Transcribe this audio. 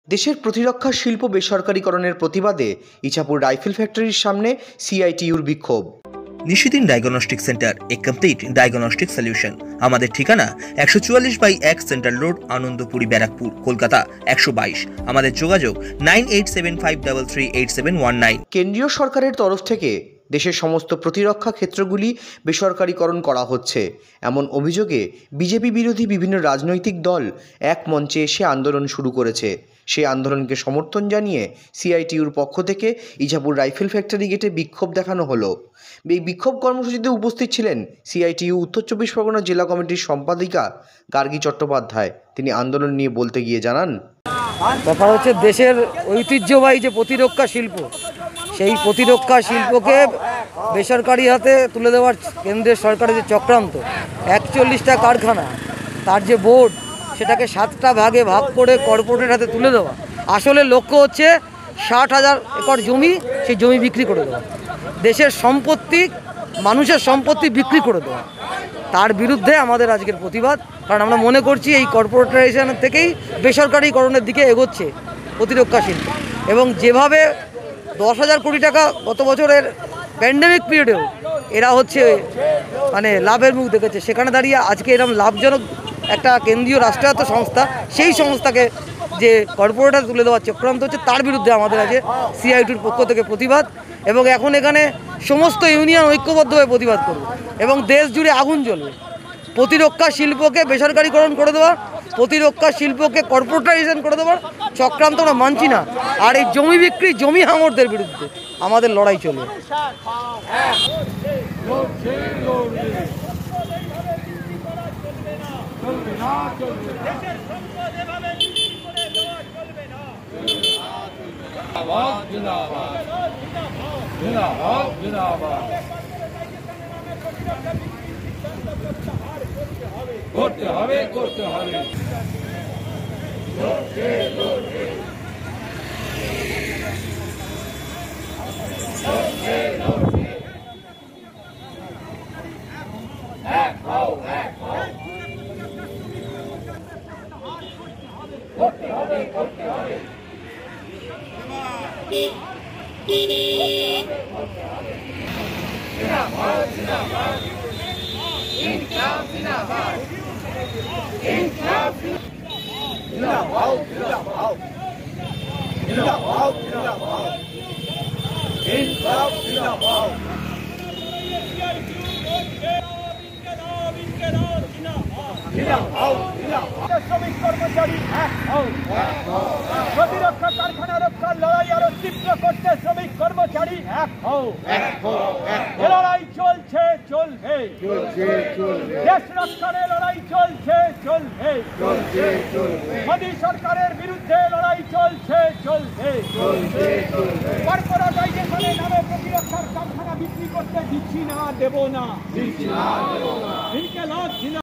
দেশের প্রতিরক্ষা শিল্প বেসরকারীকরণের প্রতিবাদে ইছাপুর রাইফেল ফ্যাক্টরির সামনে সিআইটিইউর বিক্ষোভ। Nishidin diagnostic centre, a complete diagnostic solution. আমাদের ঠিকানা 144/1 সেন্ট্রাল রোড, আনন্দপুরি, ব্যারাকপুর, কলকাতা 122। আমাদের যোগাযোগ 9875338719। কেন্দ্রীয় সরকারের তরফ থেকে দেশের সমস্ত প্রতিরক্ষা ক্ষেত্রগুলি বেসরকারীকরণ করা হচ্ছে, এমন অভিযোগে বিজেপি বিরোধী বিভিন্ন রাজনৈতিক দল এক মঞ্চে এসে আন্দোলন শুরু করেছে। সেই আন্দোলনকে সমর্থন জানিয়ে সিআইটিইউর পক্ষ থেকে ইছাপুর রাইফেল ফ্যাক্টরি গেটে বিক্ষোভ দেখানো হলো। এই বিক্ষোভ কর্মসূচিতে উপস্থিত ছিলেন সিআইটিইউ উত্তর চব্বিশ পরগনা জেলা কমিটির সম্পাদিকা গার্গী চট্টোপাধ্যায়। তিনি আন্দোলন নিয়ে বলতে গিয়ে জানান, ব্যাপার হচ্ছে দেশের ঐতিহ্যবাহী যে প্রতিরক্ষা শিল্প, সেই প্রতিরক্ষা শিল্পকে বেসরকারি হাতে তুলে দেওয়ার কেন্দ্রের সরকারের যে চক্রান্ত, 41টা কারখানা, তার যে বোর্ড, সেটাকে 7টা ভাগে ভাগ করে কর্পোরেটের হাতে তুলে দেওয়া। আসলে লক্ষ্য হচ্ছে 60,000 একর জমি, সেই জমি বিক্রি করে দেওয়া, দেশের সম্পত্তি, মানুষের সম্পত্তি বিক্রি করে দেওয়া। তার বিরুদ্ধে আমাদের আজকের প্রতিবাদ। কারণ আমরা মনে করছি এই কর্পোরেটাইজেশনের থেকেই বেসরকারিকরণের দিকে এগোচ্ছে প্রতিরক্ষা শিল্প। এবং যেভাবে 10,000 কোটি টাকা গত বছরের প্যান্ডেমিক পিরিয়ডেও এরা হচ্ছে লাভের মুখ দেখেছে, সেখানে দাঁড়িয়ে আজকে এরকম লাভজনক একটা কেন্দ্রীয় রাষ্ট্রায়ত্ত সংস্থা, সেই সংস্থাকে যে কর্পোরেটার তুলে দেওয়ার চক্রান্ত হচ্ছে, তার বিরুদ্ধে আমাদের আজকে সিআইটির পক্ষ থেকে প্রতিবাদ। এবং এখন এখানে সমস্ত ইউনিয়ন ঐক্যবদ্ধ হয়ে প্রতিবাদ করবে এবং দেশ জুড়ে আগুন জ্বলবে। প্রতিরক্ষা শিল্পকে বেসরকারিকরণ করে দেওয়া, প্রতিরক্ষা শিল্পকে কর্পোরেটাইজেশন করে দেওয়ার চক্রান্ত আমরা মানছি না। আর এই জমি বিক্রি, জমি হাঙরদের বিরুদ্ধে আমাদের লড়াই চলবে। করতে হবে, করতে হবে। শ্রমিক কর্মচারী প্রতিরক্ষা কারখানা রক্ষার লড়াই আরো তীব্র করতে শ্রমিক কর্মচারী এক হও। লড়াই চলছে, চলবে, দেশ রক্ষার লড়াই চলছে, চলবে, মোদী সরকারের বিরুদ্ধে লড়াই চলছে, চলবে। কর্পোরেটাইজেশনের নামে প্রতিরক্ষার কারখানা বিক্রি করতে দিচ্ছি না, দেব না।